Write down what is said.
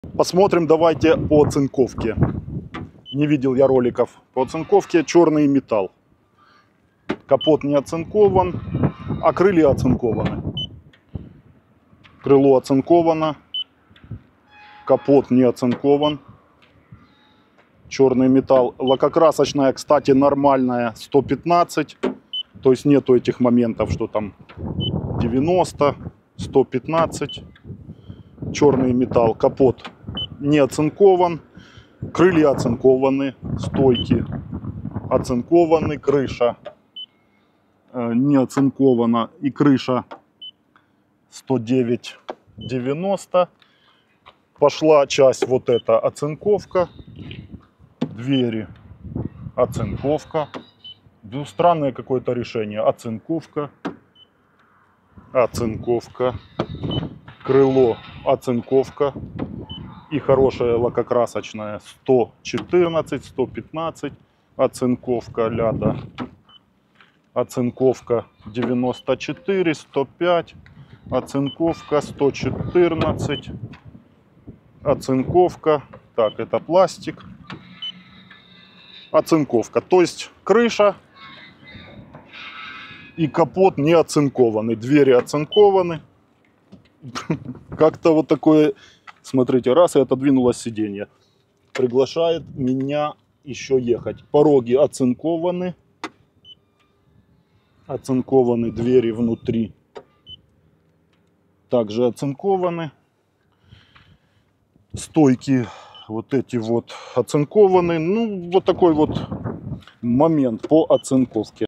Посмотрим давайте по оцинковке. Не видел я роликов по оцинковке. Черный металл. Капот не оцинкован, а крылья оцинкованы. Крыло оцинковано. Капот не оцинкован. Черный металл. Лакокрасочная, кстати, нормальная, 115. То есть нету этих моментов, что там 90, 115. Черный металл. Капот не оцинкован. Крылья оцинкованы. Стойки оцинкованы. Крыша не оцинкована. И крыша 109,90. Пошла часть вот эта оцинковка. Двери оцинковка. Странное какое-то решение. Оцинковка. Оцинковка. Крыло оцинковка. И хорошая лакокрасочная 114, 115. Оцинковка ляда. Оцинковка 94, 105. Оцинковка 114. Оцинковка. Так, это пластик. Оцинковка. То есть крыша и капот не оцинкованы. Двери оцинкованы. Как-то вот такое, смотрите, раз и отодвинулось сиденье. Приглашает меня еще ехать. Пороги оцинкованы. Оцинкованы двери внутри. Также оцинкованы. Стойки вот эти вот оцинкованы. Ну, вот такой вот момент по оцинковке.